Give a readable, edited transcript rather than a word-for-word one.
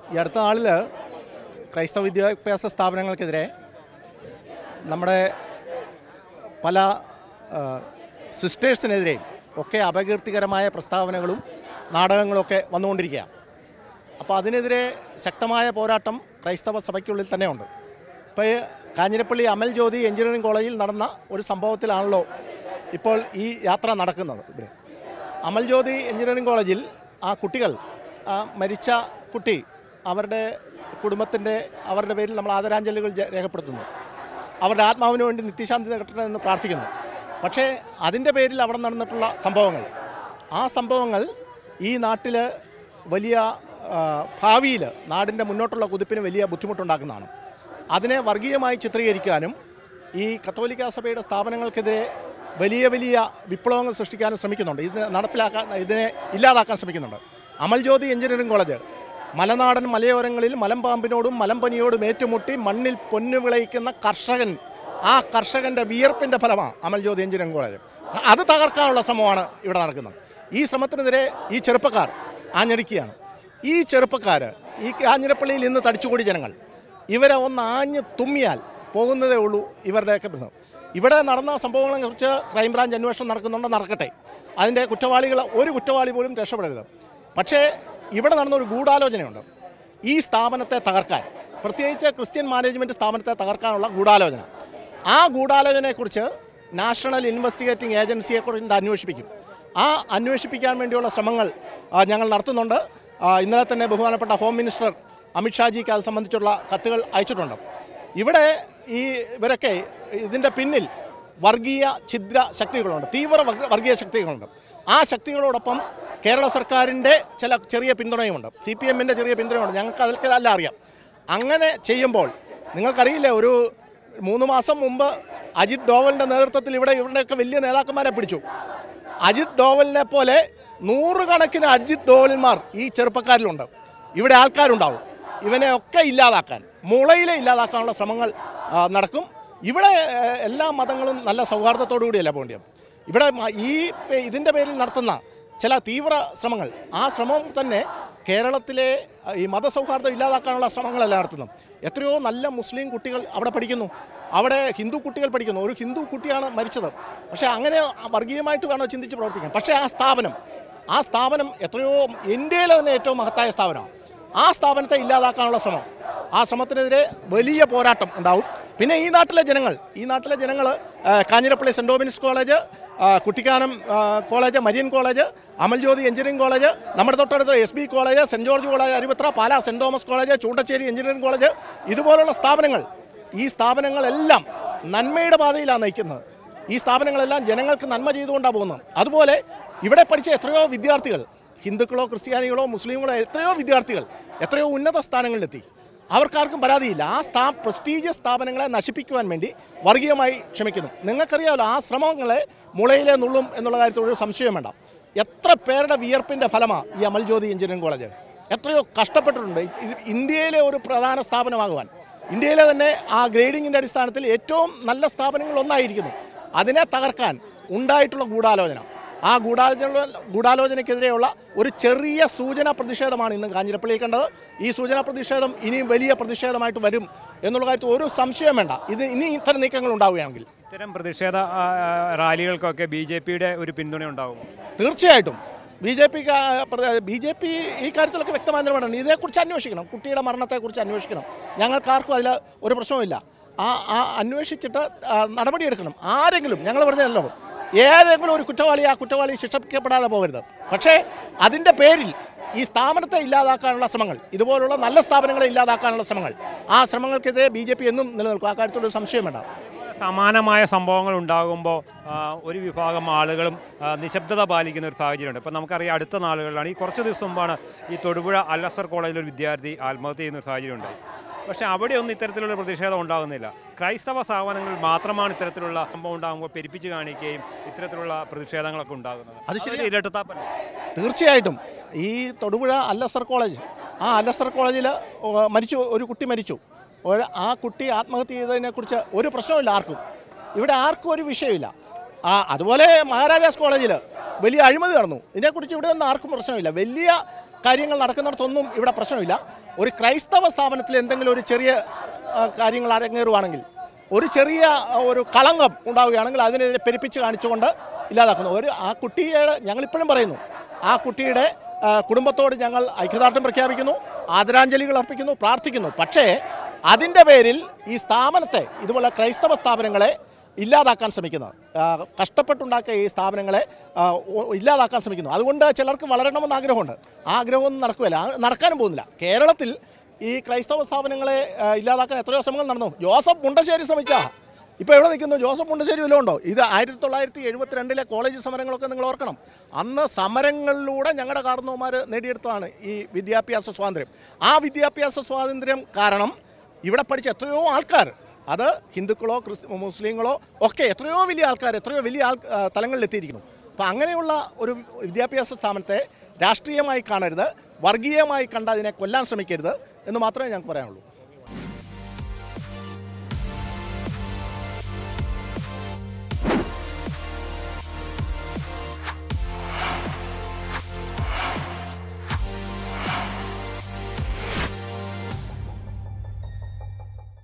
ഈ അടുത്ത നാളിൽ ക്രൈസ്തവ വിദ്യാഭ്യാസ സ്ഥാപനങ്ങൾക്കെതിരെ നമ്മുടെ പല സിസ്റ്റേഴ്സിനെതിരെയും ഒക്കെ അപകീർത്തികരമായ പ്രസ്താവനകളും നാടകങ്ങളൊക്കെ വന്നുകൊണ്ടിരിക്കുകയാണ്. അപ്പോൾ അതിനെതിരെ ശക്തമായ പോരാട്ടം ക്രൈസ്തവ സഭയ്ക്കുള്ളിൽ തന്നെയുണ്ട്. ഇപ്പോൾ കാഞ്ഞിരപ്പള്ളി അമൽ ജ്യോതി എഞ്ചിനീയറിംഗ് കോളേജിൽ നടന്ന ഒരു സംഭവത്തിലാണല്ലോ ഇപ്പോൾ ഈ യാത്ര നടക്കുന്നത്. ഇവിടെ അമൽ ജ്യോതി എഞ്ചിനീയറിംഗ് കോളേജിൽ ആ കുട്ടികൾ, ആ മരിച്ച കുട്ടി, അവരുടെ കുടുംബത്തിൻ്റെ അവരുടെ പേരിൽ നമ്മൾ ആദരാഞ്ജലികൾ രേഖപ്പെടുത്തുന്നു. അവരുടെ ആത്മാവിന് വേണ്ടി നിത്യശാന്തി കിട്ടണം എന്ന് പ്രാർത്ഥിക്കുന്നു. പക്ഷേ അതിൻ്റെ പേരിൽ അവിടെ നടന്നിട്ടുള്ള സംഭവങ്ങൾ, ആ സംഭവങ്ങൾ ഈ നാട്ടിൽ വലിയ ഭാവിയിൽ നാടിൻ്റെ മുന്നോട്ടുള്ള കുതിപ്പിന് വലിയ ബുദ്ധിമുട്ടുണ്ടാക്കുന്നതാണ്. അതിനെ വർഗീയമായി ചിത്രീകരിക്കാനും ഈ കത്തോലിക്ക സഭയുടെ സ്ഥാപനങ്ങൾക്കെതിരെ വലിയ വലിയ വിപ്ലവങ്ങൾ സൃഷ്ടിക്കാനും ശ്രമിക്കുന്നുണ്ട്. ഇതിനെ ഇല്ലാതാക്കാൻ ശ്രമിക്കുന്നുണ്ട്. അമൽ ജ്യോതി എഞ്ചിനീയറിംഗ് കോളേജ് മലനാടൻ മലയോരങ്ങളിൽ മലമ്പാമ്പിനോടും മലമ്പനിയോടും ഏറ്റുമുട്ടി മണ്ണിൽ പൊന്നു വിളയിക്കുന്ന കർഷകൻ, ആ കർഷകൻ്റെ വിയർപ്പിൻ്റെ ഫലമാണ് അമൽ ജ്യോതി എഞ്ചിനീയറിംഗ് കോളേജ്. അത് തകർക്കാനുള്ള ശ്രമമാണ് ഇവിടെ നടക്കുന്നത്. ഈ ശ്രമത്തിനെതിരെ ഈ ചെറുപ്പക്കാർ ആഞ്ഞടിക്കുകയാണ്. ഈ ചെറുപ്പക്കാർ, ഈ കാഞ്ഞിരപ്പള്ളിയിൽ ഇന്ന് തടിച്ചുകൂടി ജനങ്ങൾ, ഇവരെ ഒന്ന് ആഞ്ഞ് തുമ്മിയാൽ പോകുന്നതേ ഉള്ളൂ ഇവരുടെയൊക്കെ പ്രശ്നം. ഇവിടെ നടന്ന സംഭവങ്ങളെക്കുറിച്ച് ക്രൈംബ്രാഞ്ച് അന്വേഷണം നടക്കട്ടെ. അതിൻ്റെ ഒരു കുറ്റവാളി പോലും രക്ഷപ്പെടരുത്. പക്ഷേ ഇവിടെ നടന്നൊരു ഗൂഢാലോചനയുണ്ട്. ഈ സ്ഥാപനത്തെ തകർക്കാൻ, പ്രത്യേകിച്ച് ക്രിസ്ത്യൻ മാനേജ്മെൻറ്റ് സ്ഥാപനത്തെ തകർക്കാനുള്ള ഗൂഢാലോചന. ആ ഗൂഢാലോചനയെക്കുറിച്ച് നാഷണൽ ഇൻവെസ്റ്റിഗേറ്റിംഗ് ഏജൻസിയെക്കുറിച്ച് അന്വേഷിപ്പിക്കും. ആ അന്വേഷിപ്പിക്കാൻ വേണ്ടിയുള്ള ശ്രമങ്ങൾ ഞങ്ങൾ നടത്തുന്നുണ്ട്. ഇന്നലെ തന്നെ ബഹുമാനപ്പെട്ട ഹോം മിനിസ്റ്റർ അമിത്ഷാജിക്ക് അത് സംബന്ധിച്ചുള്ള കത്തുകൾ അയച്ചിട്ടുണ്ട്. ഇവിടെ ഇവരൊക്കെ ഇതിൻ്റെ പിന്നിൽ വർഗീയ ഛിദ്ര ശക്തികളുണ്ട്, തീവ്ര വർഗീയ ശക്തികളുണ്ട്. ആ ശക്തികളോടൊപ്പം കേരള സർക്കാരിൻ്റെ ചെറിയ പിന്തുണയുമുണ്ട്, CPMൻ്റെ ചെറിയ പിന്തുണയുണ്ട്. ഞങ്ങൾക്ക് അതിൽക്കെല്ലാം അറിയാം. അങ്ങനെ ചെയ്യുമ്പോൾ നിങ്ങൾക്കറിയില്ലേ, ഒരു 3 മാസം മുമ്പ് അജിത് ഡോവലിൻ്റെ നേതൃത്വത്തിൽ ഇവിടെയൊക്കെ വലിയ നേതാക്കന്മാരെ പിടിച്ചു. അജിത് ഡോവലിനെ പോലെ 100 കണക്കിന് അജിത് ഡോവൽമാർ ഈ ചെറുപ്പക്കാരിലുണ്ട്. ഇവിടെ ആൾക്കാരുണ്ടാവും. ഇവനെയൊക്കെ ഇല്ലാതാക്കാൻ, മുളയിലെ ഇല്ലാതാക്കാനുള്ള ശ്രമങ്ങൾ നടക്കും. ഇവിടെ എല്ലാ മതങ്ങളും നല്ല സൗഹാർദ്ദത്തോടു കൂടിയല്ല പോകേണ്ടത്. ഇവിടെ ഇതിൻ്റെ പേരിൽ നടത്തുന്ന ചില തീവ്ര ശ്രമങ്ങൾ, ആ ശ്രമം തന്നെ കേരളത്തിലെ ഈ മതസൗഹാർദ്ദം ഇല്ലാതാക്കാനുള്ള ശ്രമങ്ങളല്ല നടത്തുന്നത്. എത്രയോ നല്ല മുസ്ലിം കുട്ടികൾ അവിടെ പഠിക്കുന്നു, അവിടെ ഹിന്ദു കുട്ടികൾ പഠിക്കുന്നു. ഒരു ഹിന്ദു കുട്ടിയാണ് മരിച്ചത്. പക്ഷേ അങ്ങനെ വർഗീയമായിട്ട് വേണോ ചിന്തിച്ച് പ്രവർത്തിക്കാൻ. പക്ഷേ ആ സ്ഥാപനം എത്രയോ ഇന്ത്യയിലെ തന്നെ ഏറ്റവും മഹത്തായ സ്ഥാപനമാണ്. ആ സ്ഥാപനത്തെ ഇല്ലാതാക്കാനുള്ള ശ്രമം, ആ ശ്രമത്തിനെതിരെ വലിയ പോരാട്ടം ഉണ്ടാവും. പിന്നെ ഈ നാട്ടിലെ ജനങ്ങൾ Kanjirappally saint Dominic's college, Kuttikkanam college, Marian college, Amal Jyothi engineering college, നമ്മുടെ തൊട്ടടുത്ത SB college, saint George college Aruvithura, Pala saint Thomas college, Choondacherry engineering college, ഇതുപോലുള്ള ഈ സ്ഥാപനങ്ങളെല്ലാം നന്മയുടെ പാതയിലാണ് നയിക്കുന്നത്. ഈ സ്ഥാപനങ്ങളെല്ലാം ജനങ്ങൾക്ക് നന്മ ചെയ്തുകൊണ്ടാണ് പോകുന്നത്. അതുപോലെ ഇവിടെ പഠിച്ച എത്രയോ വിദ്യാർത്ഥികൾ, ഹിന്ദുക്കളോ ക്രിസ്ത്യാനികളോ മുസ്ലിങ്ങളോ എത്രയോ വിദ്യാർത്ഥികൾ എത്രയോ ഉന്നത സ്ഥാനങ്ങളിലെത്തി. അവർക്കാർക്കും പരാതിയില്ല. ആ പ്രസ്റ്റീജിയസ് സ്ഥാപനങ്ങളെ നശിപ്പിക്കുവാൻ വേണ്ടി വർഗീയമായി ശ്രമിക്കുന്നു. നിങ്ങൾക്കറിയാമല്ലോ, ആ ശ്രമങ്ങളെ മുളയിലെ നുള്ളും എന്നുള്ള കാര്യത്തിൽ ഒരു സംശയം വേണ്ട. എത്ര പേരുടെ വിയർപ്പിൻ്റെ ഫലമാണ് ഈ അമൽ ജ്യോതി എഞ്ചിനീയറിംഗ് കോളേജ്. എത്രയോ കഷ്ടപ്പെട്ടിട്ടുണ്ട് ഇന്ത്യയിലെ ഒരു പ്രധാന സ്ഥാപനമാകുവാൻ. ഇന്ത്യയിലെ തന്നെ ആ ഗ്രേഡിങ്ങിൻ്റെ അടിസ്ഥാനത്തിൽ ഏറ്റവും നല്ല സ്ഥാപനങ്ങളൊന്നായിരിക്കുന്നു. അതിനെ തകർക്കാൻ ഉണ്ടായിട്ടുള്ള ഗൂഢാലോചന, ആ ഗൂഢാലോചനയ്ക്കെതിരെയുള്ള ഒരു ചെറിയ സൂചനാ പ്രതിഷേധമാണ് ഇന്ന് കാഞ്ഞിരപ്പള്ളിയിൽ കണ്ടത്. ഈ സൂചനാ പ്രതിഷേധം ഇനിയും വലിയ പ്രതിഷേധമായിട്ട് വരും എന്നുള്ള കാര്യത്തിൽ ഒരു സംശയം വേണ്ട. ഇനി ഇത്തരം നീക്കങ്ങൾ ഉണ്ടാവുകയാണെങ്കിൽ ഇത്തരം പ്രതിഷേധ റാലികൾക്കൊക്കെ BJPയുടെ ഒരു പിന്തുണ ഉണ്ടാവും. തീർച്ചയായിട്ടും BJP ഈ കാര്യത്തിലൊക്കെ വ്യക്തമായ നിലപാടാണ്. ഇതിനെക്കുറിച്ച് അന്വേഷിക്കണം, കുട്ടിയുടെ മരണത്തെക്കുറിച്ച് അന്വേഷിക്കണം. ഞങ്ങൾക്കാർക്കും അതിൽ ഒരു പ്രശ്നവുമില്ല. അന്വേഷിച്ചിട്ട് നടപടിയെടുക്കണം. ആരെങ്കിലും, ഞങ്ങൾ പറഞ്ഞല്ലോ, ഏതെങ്കിലും ഒരു കുറ്റവാളി ശിക്ഷിക്കപ്പെടാതെ പോകരുത്. പക്ഷേ അതിൻ്റെ പേരിൽ ഈ സ്ഥാപനത്തെ ഇല്ലാതാക്കാനുള്ള ശ്രമങ്ങൾ, ഇതുപോലുള്ള നല്ല സ്ഥാപനങ്ങളെ ഇല്ലാതാക്കാനുള്ള ശ്രമങ്ങൾ, ആ ശ്രമങ്ങൾക്കെതിരെ BJP എന്നും നിലനിൽക്കും. ആ കാര്യത്തിലൊരു സംശയം വേണ്ട. സമാനമായ സംഭവങ്ങൾ ഉണ്ടാകുമ്പോൾ ഒരു വിഭാഗം ആളുകളും നിശബ്ദത പാലിക്കുന്ന ഒരു സാഹചര്യമുണ്ട്. ഇപ്പോൾ നമുക്കറിയാം, അടുത്ത നാളുകളിലാണ്, ഈ കുറച്ച് ദിവസം മുമ്പാണ് ഈ തൊടുപുഴ അൽ-അസർ കോളേജിലൊരു വിദ്യാർത്ഥി ആത്മഹത്യ ചെയ്യുന്ന ഒരു സാഹചര്യം ഉണ്ടായി. പക്ഷേ അവിടെയൊന്നും ഇത്തരത്തിലുള്ള പ്രതിഷേധം ഉണ്ടാകുന്നില്ല. ക്രൈസ്തവ സ്ഥാപനങ്ങളിൽ മാത്രമാണ് ഇത്തരത്തിലുള്ള സംഭവം ഉണ്ടാകുമ്പോൾ പെരുപ്പിച്ച് കാണിക്കുകയും ഇത്തരത്തിലുള്ള പ്രതിഷേധങ്ങളൊക്കെ ഉണ്ടാകുന്നത്. അത് ശരി, ഇരട്ടത്താപ്പല്ല. തീർച്ചയായിട്ടും ഈ തൊടുപുഴ അൽ-അസർ കോളേജ്, ആ അൽ-അസർ കോളേജിൽ ഒരു കുട്ടി മരിച്ചു. ആ കുട്ടി ആത്മഹത്യ ചെയ്തതിനെക്കുറിച്ച് ഒരു പ്രശ്നമില്ല ആർക്കും. ഇവിടെ ആർക്കും ഒരു വിഷയമില്ല. അതുപോലെ മഹാരാജാസ് കോളേജിൽ വലിയ അഴിമതി നടന്നു. ഇതിനെക്കുറിച്ച് ഇവിടെ ഒന്നും ആർക്കും പ്രശ്നമില്ല. വലിയ കാര്യങ്ങൾ നടക്കുന്നിടത്തൊന്നും ഇവിടെ പ്രശ്നമില്ല. ഒരു ക്രൈസ്തവ സ്ഥാപനത്തിൽ എന്തെങ്കിലും ഒരു ചെറിയ കാര്യങ്ങൾ അരങ്ങേറുവാണെങ്കിൽ, ഒരു ചെറിയ ഒരു കളങ്കം ഉണ്ടാവുകയാണെങ്കിൽ അതിനെതിരെ പെരുപ്പിച്ച് കാണിച്ചുകൊണ്ട് ഇല്ലാതാക്കുന്നു. ആ കുട്ടിയെ ഞങ്ങളിപ്പോഴും പറയുന്നു, ആ കുട്ടിയുടെ കുടുംബത്തോട് ഞങ്ങൾ ഐക്യദാർഢ്യം പ്രഖ്യാപിക്കുന്നു, ആദരാഞ്ജലികൾ അർപ്പിക്കുന്നു, പ്രാർത്ഥിക്കുന്നു. പക്ഷേ അതിൻ്റെ പേരിൽ ഈ സ്ഥാപനത്തെ, ഇതുപോലെ ക്രൈസ്തവ സ്ഥാപനങ്ങളെ ഇല്ലാതാക്കാൻ ശ്രമിക്കുന്നത്, കഷ്ടപ്പെട്ടുണ്ടാക്കിയ ഈ സ്ഥാപനങ്ങളെ ഇല്ലാതാക്കാൻ ശ്രമിക്കുന്നു. അതുകൊണ്ട് ചിലർക്ക് വളരണമെന്ന് ആഗ്രഹമുണ്ട്. ആ ആഗ്രഹമൊന്നും നടക്കുകയില്ല, നടക്കാനും പോകുന്നില്ല. കേരളത്തിൽ ഈ ക്രൈസ്തവ സ്ഥാപനങ്ങളെ ഇല്ലാതാക്കാൻ എത്രയോ ശ്രമങ്ങൾ നടന്നു. ജോസഫ് മുണ്ടശ്ശേരി ശ്രമിച്ചാൽ ഇപ്പോൾ എവിടെ നിൽക്കുന്നു? ജോസഫ് മുണ്ടശ്ശേരി വല്ലതും ഉണ്ടോ? ഇത് 1972 കോളേജ് സമരങ്ങളൊക്കെ നിങ്ങൾ ഓർക്കണം. അന്ന് സമരങ്ങളിലൂടെ ഞങ്ങളുടെ കാരണവന്മാർ നേടിയെടുത്തതാണ് ഈ വിദ്യാഭ്യാസ സ്വാതന്ത്ര്യം. ആ വിദ്യാഭ്യാസ സ്വാതന്ത്ര്യം കാരണം ഇവിടെ പഠിച്ച എത്രയോ ആൾക്കാർ, അത് ഹിന്ദുക്കളോ മുസ്ലിങ്ങളോ ഒക്കെ എത്രയോ വലിയ ആൾക്കാർ, എത്രയോ വലിയ തലങ്ങളിലെത്തിയിരിക്കുന്നു. അപ്പോൾ അങ്ങനെയുള്ള ഒരു വിദ്യാഭ്യാസ സ്ഥാപനത്തെ രാഷ്ട്രീയമായി കാണരുത്, വർഗീയമായി കണ്ട് അതിനെ കൊല്ലാൻ ശ്രമിക്കരുത് എന്ന് മാത്രമേ ഞങ്ങൾക്ക് പറയാനുള്ളൂ.